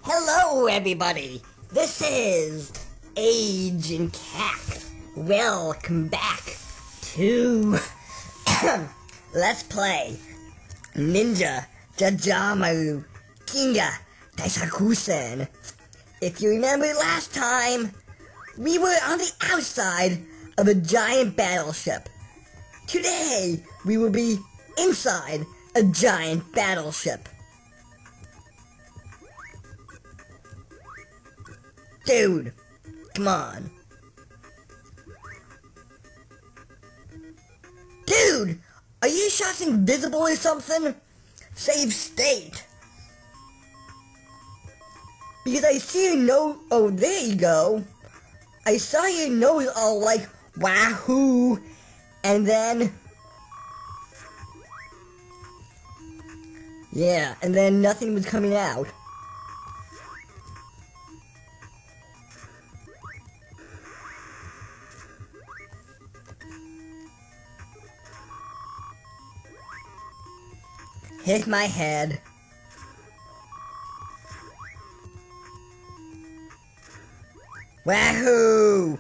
Hello, everybody. This is Agent Cack. Welcome back to Let's Play Ninja Jajamaru Kinga Daisakusen. If you remember last time, we were on the outside of a giant battleship. Today, we will be inside a giant battleship. Dude, come on. Dude, are your shots invisible or something? Save state. Because I see your nose. Oh, there you go. I saw your nose all like, wahoo. And then. Yeah, and then nothing was coming out. Hit my head. Wahoo!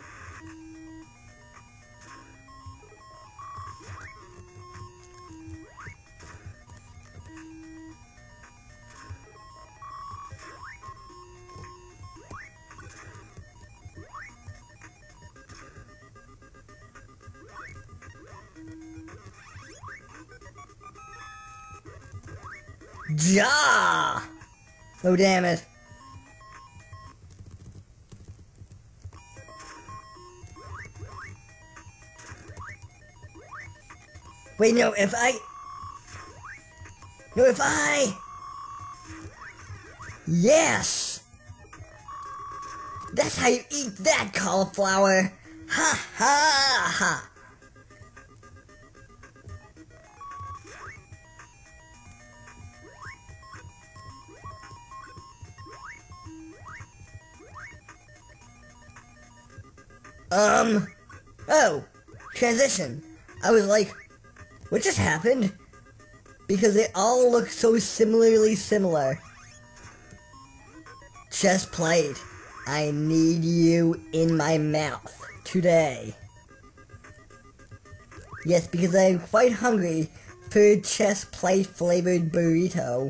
Ja! Oh, damn it. Wait, no, if I... Yes! That's how you eat that, cauliflower! Ha ha ha! Oh, transition. I was like, what just happened? Because they all look so similarly similar. Chest plate. I need you in my mouth today. Yes, because I am quite hungry for a chest plate flavored burrito.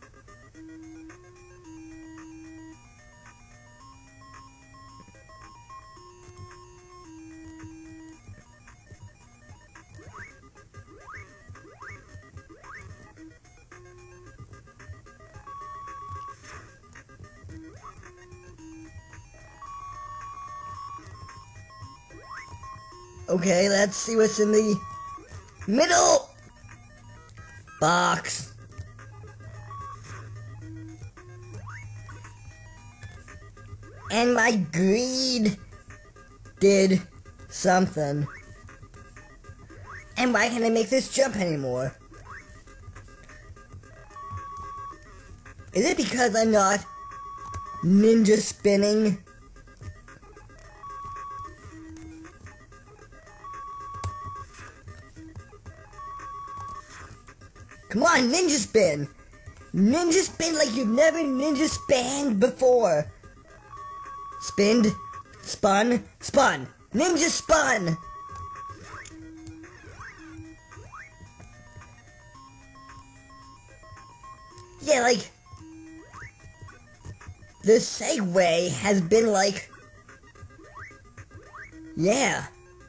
Okay, let's see what's in the middle box. And my greed did something. And why can't I make this jump anymore? Is it because I'm not ninja spinning? Come on, ninja spin! Ninja spin like you've never ninja spanned before! Spinned, spun, spun! Ninja spun! Yeah, like... The segue has been like... Yeah.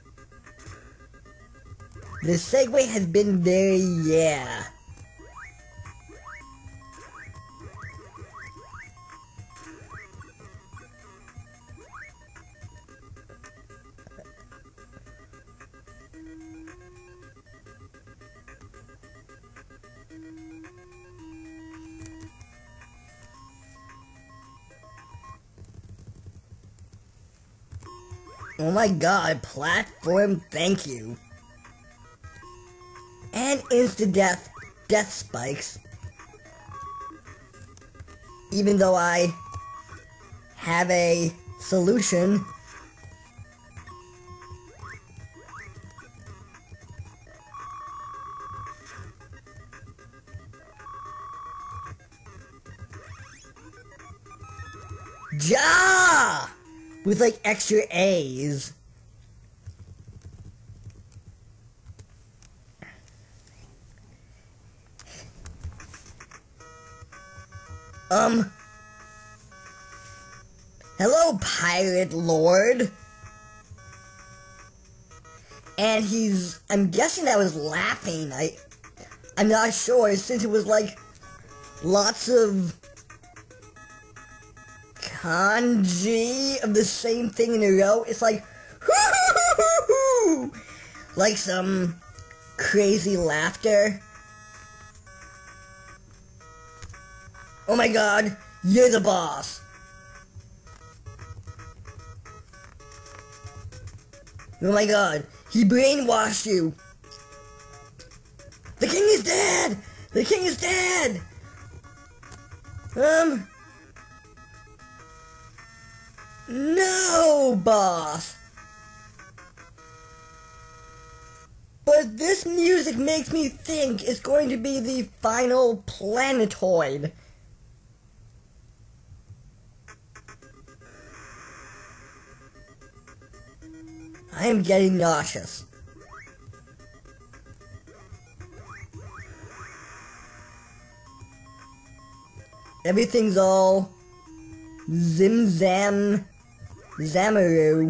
The segue has been very, yeah. Oh my god, platform, thank you. And insta-death, death spikes. Even though I have a solution. Ja! With like extra A's. Hello, Pirate Lord. And I'm guessing that was laughing. I'm not sure, since it was like lots of kanji of the same thing in a row. It's like, like some crazy laughter. Oh my god, you're the boss. Oh my god, he brainwashed you. The king is dead! The king is dead! No, boss! But this music makes me think it's going to be the final planetoid. I am getting nauseous. Everything's all zam zamaroo.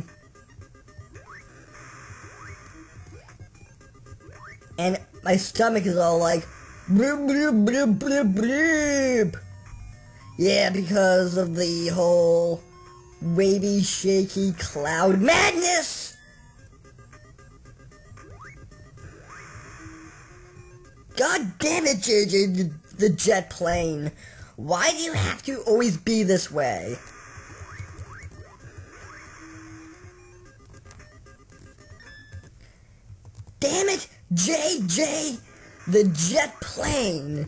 And my stomach is all like bloop bloop bloop bloop bloop. Yeah, because of the whole wavy, shaky cloud madness. God damn it, JJ, the jet plane. Why do you have to always be this way? Damn it, JJ, the jet plane.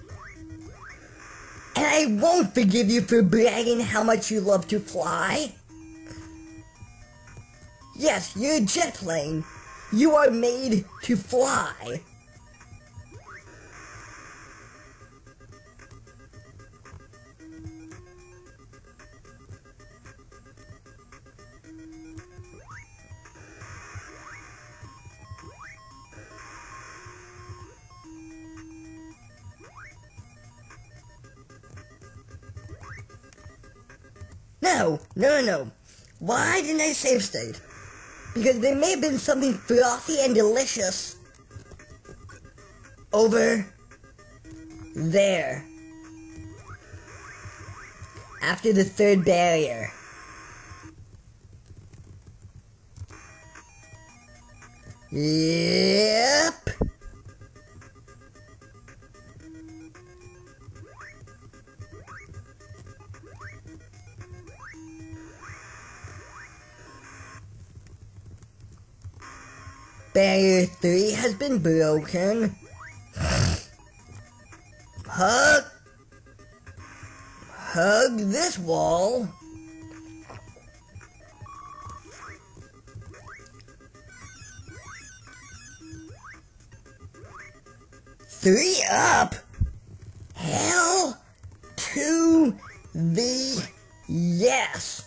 And I won't forgive you for bragging how much you love to fly. Yes, you're a jet plane. You are made to fly. No. Why didn't I save state? Because there may have been something frothy and delicious over there. After the third barrier. Yep. Barrier 3 has been broken. Hug this wall. Three up. Hell to the yes.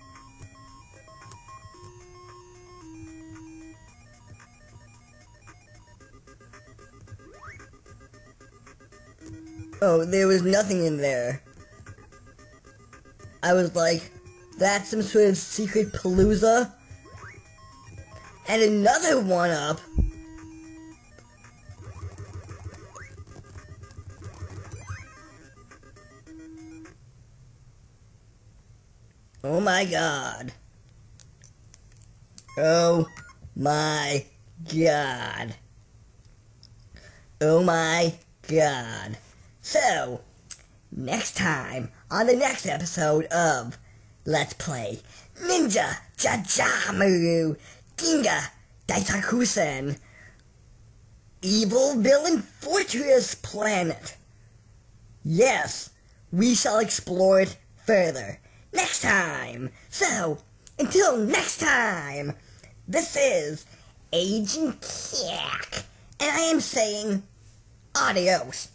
Oh, there was nothing in there. I was like, that's some sort of secret palooza. And another one up. Oh my god. Oh my god. Oh my god. So, next time, on the next episode of Let's Play Ninja Jajamaru Ginga Daisakusen Evil Villain Fortress Planet. Yes, we shall explore it further next time. So, until next time, this is Agent Kyak, and I am saying adios.